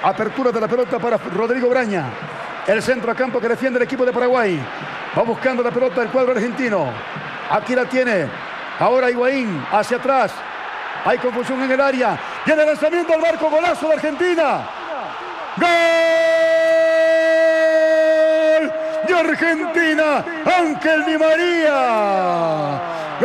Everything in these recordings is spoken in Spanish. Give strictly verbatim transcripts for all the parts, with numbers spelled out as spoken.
Apertura de la pelota para Rodrigo Braña. El centro a campo que defiende el equipo de Paraguay. Va buscando la pelota el cuadro argentino. Aquí la tiene. Ahora Higuaín hacia atrás. Hay confusión en el área. Viene el lanzamiento al marco. Golazo de Argentina. ¡Gol! De Argentina. Ángel Di María.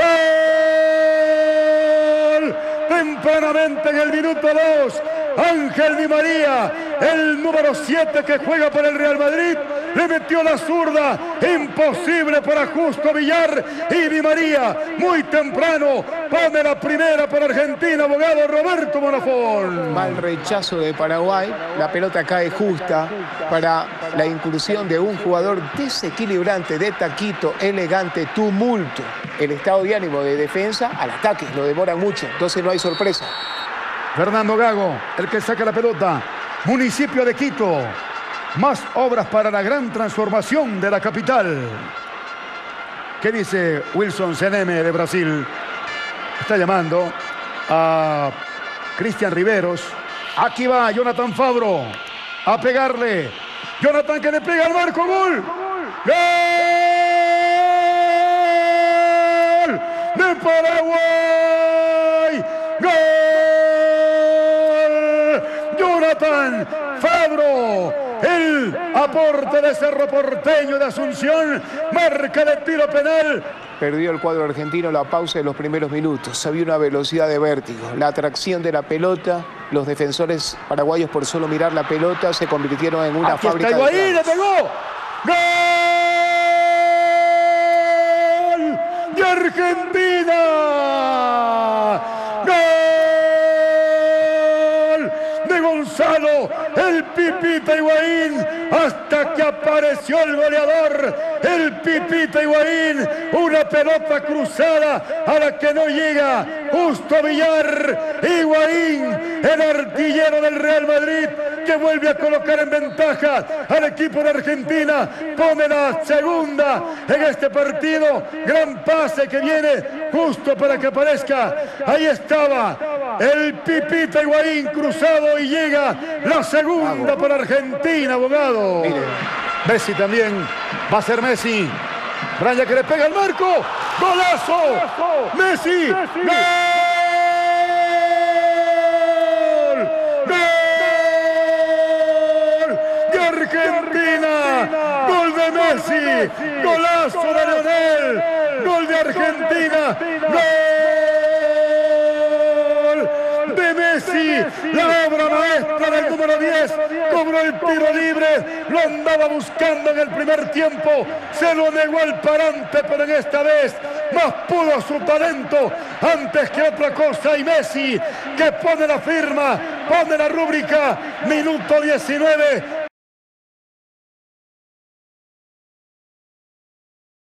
¡Gol! Tempranamente en el minuto dos. Ángel Di María, el número siete que juega por el Real Madrid, le metió la zurda, imposible para Justo Villar, y Di María, muy temprano, pone la primera para Argentina, abogado Roberto Monafón. Mal rechazo de Paraguay, la pelota cae justa para la incursión de un jugador desequilibrante, de taquito, elegante, tumulto. El estado de ánimo de defensa al ataque, lo demoran mucho, entonces no hay sorpresa. Fernando Gago, el que saca la pelota. Municipio de Quito. Más obras para la gran transformación de la capital. ¿Qué dice Wilson Ceneme de Brasil? Está llamando a Cristian Riveros. Aquí va Jonathan Fabro a pegarle. Jonathan que le pega al marco. ¡Gol! ¡Gol! ¡De Paraguay! ¡Gol! Jonathan Fabro, el aporte de Cerro Porteño de Asunción, marca de tiro penal. Perdió el cuadro argentino la pausa de los primeros minutos. Había una velocidad de vértigo, la atracción de la pelota. Los defensores paraguayos, por solo mirar la pelota, se convirtieron en una Aquí fábrica está de Higuaín, le pegó. ¡Gol! ¡De Argentina! ¡Gol! Gonzalo, el Pipita Higuaín, hasta que apareció el goleador, el Pipita Higuaín, una pelota cruzada a la que no llega Justo Villar. Higuaín, el artillero del Real Madrid, que vuelve a colocar en ventaja al equipo de Argentina, pone la segunda en este partido. Gran pase que viene justo para que aparezca. Ahí estaba el Pipita Higuaín cruzado y llega la segunda para Argentina, abogado. Mire. Messi también, va a ser Messi. Braña que le pega al marco. ¡Golazo! ¡Messi! ¡Gol! ¡Gol! ¡De Argentina! ¡Gol de Messi! ¡Golazo de Lionel! ¡Gol de Argentina! ¡Gol! Messi, la obra maestra del número diez, cobró el tiro libre, lo andaba buscando en el primer tiempo, se lo negó al parante, pero en esta vez más pudo su talento antes que otra cosa, y Messi que pone la firma, pone la rúbrica, minuto diecinueve,